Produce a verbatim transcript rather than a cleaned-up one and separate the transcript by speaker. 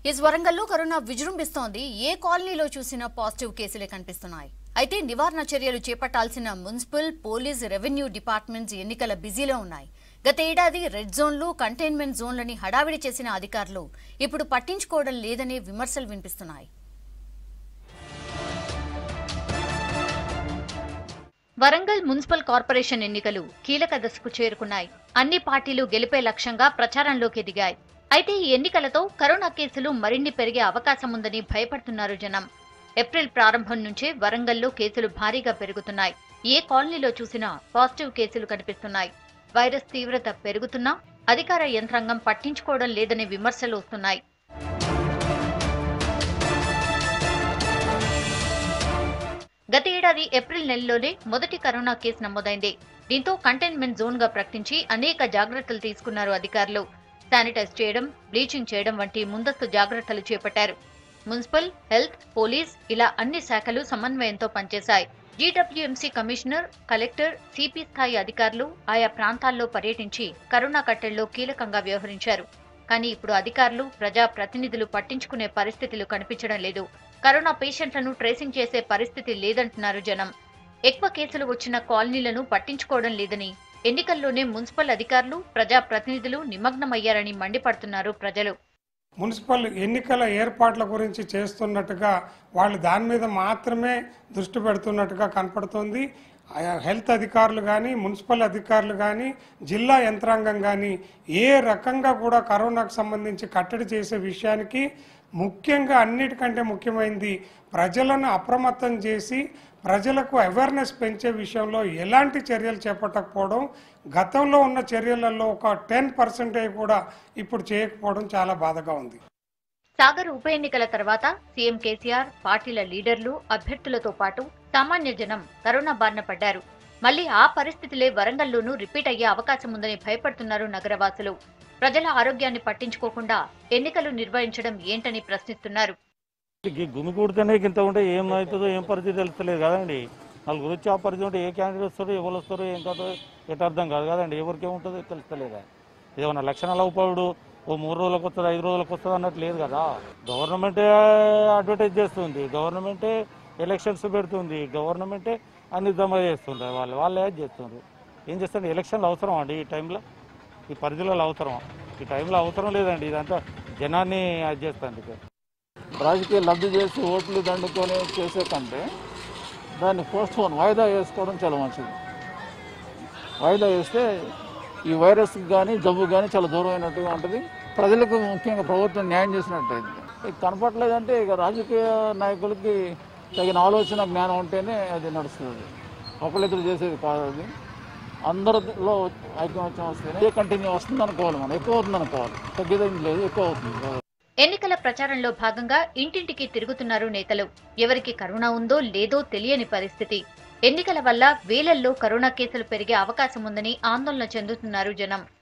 Speaker 1: Yes వరంగల్లో corona విజృంభిస్తోంది. ఏ కాలనీలో చూసినా పాజిటివ్ కేసులే కనిపిస్తున్నాయి. అయితే నివారణ చర్యలు చేపట్టాల్సిన మున్సిపల్, పోలీస్, రెవెన్యూ డిపార్ట్మెంట్స్ ఎన్నికల బిజీలో ఉన్నాయి. గత ఏడాది రెడ్ జోన్లు, కంటైన్మెంట్ జోన్లని హడావిడి చేసిన అధికారులు ఇప్పుడు పట్టించుకోవడం లేదనే విమర్శలు వినిపిస్తున్నాయి. వరంగల్ మున్సిపల్ కార్పొరేషన్ ఎన్నికలు కీలక దశకు చేరుకున్నాయి. అన్ని పార్టీలు గెలిపే లక్ష్యంగా ప్రచారంలోకి దిగాయి. అయితే ఈ ఎన్నికలతో కరోనా కేసులు మరిన్ని పెరిగే అవకాశం ఉందని భయపడుతున్నారు జనం. ఏప్రిల్ ప్రారంభం నుంచే వరంగల్లో కేసులు భారీగా పెరుగుతున్నాయి. ఏ కాలనీలో చూసినా పాజిటివ్ కేసులు కనిపిస్తున్నాయి. వైరస్ తీవ్రత పెరుగుతున్నా అధికార యంత్రాంగం పట్టించుకోవడం లేదనే విమర్శలు వస్తున్నాయి. గత ఏడాది ఏప్రిల్ నెలలోనే మొదటి కరోనా కేసు నమోదైంది. దీంతో కంటైన్మెంట్ జోన్ గా ప్రకటించి అనేక జాగ్రత్తలు తీసుకున్నారు అధికారులు. శానిటైజ్ చేయడం, బ్లీచింగ్ చేయడం వంటి ముందస్తు జాగ్రత్తలు చేపట్టారు. మున్సిపల్, హెల్త్, పోలీస్ ఇలా అన్ని శాఖలు సమన్వయంతో పనిచేశాయి. జీడబ్ల్యూఎంసీ కమిషనర్, కలెక్టర్, సిపి స్థాయి అధికారులు ఆయా ప్రాంతాల్లో పర్యటించి కరోనా కట్టడిలో కీలకంగా వ్యవహరించారు. కానీ ఇప్పుడు అధికారులు, ప్రజా ప్రతినిధులు పట్టించుకునే పరిస్థితులు కనిపించడం లేదు. కరోనా పేషెంట్లను ట్రేసింగ్ చేసే పరిస్థితి లేదంటున్నారు జనం. ఎక్కువ కేసులు వచ్చిన కాలనీలను పట్టించుకోవడం లేదని, ఎన్నికల్లోనే మున్సిపల్ అధికారులు, ప్రజా ప్రతినిధులు నిమగ్నమయ్యారని మండిపడుతున్నారు ప్రజలు.
Speaker 2: మున్సిపల్ ఎన్నికల ఏర్పాట్ల గురించి చేస్తున్నట్టుగా వాళ్ళు దాని మీద మాత్రమే దృష్టి పెడుతున్నట్టుగా కనపడుతోంది. హెల్త్ అధికారులు కానీ, మున్సిపల్ అధికారులు కానీ, జిల్లా యంత్రాంగం కానీ ఏ రకంగా కూడా కరోనాకు సంబంధించి కట్టడి చేసే విషయానికి, ముఖ్యంగా అన్నిటికంటే ముఖ్యమైనది ప్రజలను అప్రమత్తం చేసి ప్రజలకు అవేర్నెస్ పెంచే విషయంలో ఎలాంటి చర్యలు చేపట్టకపోవడం, గతంలో ఉన్న చర్యలలో ఒక టెన్ పర్సెంటేజ్ కూడా ఇప్పుడు చేయకపోవడం చాలా బాధగా ఉంది.
Speaker 1: సాగర్ ఉప ఎన్నికల తర్వాత సీఎం కేసీఆర్, పార్టీల లీడర్లు, అభ్యర్థులతో పాటు సామాన్య జనం కరోనా బారిన పడ్డారు. మళ్లీ ఆ పరిస్థితులే వరంగల్లోనూ రిపీట్ అయ్యే అవకాశం ఉందని భయపడుతున్నారు నగరవాసులు. ప్రజల ఆరోగ్యాన్ని పట్టించుకోకుండా ఎన్నికలు నిర్వహించడం ఏంటని ప్రశ్నిస్తున్నారు.
Speaker 3: గుమికూడితేనే ఇంత ఉంటే ఏమవుతుందో ఏం పరిస్థితి తెలుస్తలేదు కదండి. నలుగురు వచ్చి ఆ పరిస్థితి ఉంటే ఏ క్యాండిడేట్ వస్తారో, ఎవరు వస్తారో ఏం కాదో ఎట్ అర్థం కాదు కదండి. ఎవరికి ఏముంటుందో తెలుస్తలేదా. ఏమన్నా లక్షణాలు అవుతాడు, ఓ మూడు రోజులకు వస్తుంది, ఐదు రోజులకు వస్తుంది అన్నట్టు లేదు కదా. గవర్నమెంటే అడ్వర్టైజ్ చేస్తుంది, గవర్నమెంటే ఎలక్షన్స్ పెడుతుంది, గవర్నమెంటే అన్ని జమ చేస్తుంది. వాళ్ళు వాళ్ళు ఏది చేస్తున్నారు, ఏం చేస్తుంది. ఎలక్షన్లు అవసరం అండి ఈ టైంలో, ఈ పరిధిలో అవసరం, ఈ టైంలో అవసరం లేదండి. ఇదంతా జనాన్ని అది చేస్తుంది.
Speaker 4: రాజకీయ లబ్ధి చేసి ఓట్లు దండుకొని చేసే కంటే దాన్ని పోస్ట్ పోన్ వాయిదా వేసుకోవడం చాలా మంచిది. వాయిదా వేస్తే ఈ వైరస్కి కానీ జబ్బు కానీ చాలా దూరమైనట్టుగా ఉంటుంది. ప్రజలకు ముఖ్యంగా ప్రభుత్వం న్యాయం చేసినట్టు అయింది. కనపట్లేదంటే ఇక రాజకీయ నాయకులకి తగిన ఆలోచన జ్ఞానం ఉంటేనే అది నడుస్తుంది. ఒకళ్ళిద్దరు చేసేది కాదు అది. అందరిలో ఐక్యమత్యం వస్తేనే కంటిన్యూ వస్తుంది అనుకోవాలి. మనం ఎక్కువ అవుతుంది అనుకోవాలి, తగ్గేదేం లేదు, ఎక్కువ అవుతుంది.
Speaker 1: ఎన్నికల ప్రచారంలో భాగంగా ఇంటింటికి తిరుగుతున్నారు నేతలు. ఎవరికి కరోనా ఉందో లేదో తెలియని పరిస్థితి. ఎన్నికల వల్ల వేలల్లో కరోనా కేసులు పెరిగే అవకాశం ఉందని ఆందోళన చెందుతున్నారు జనం.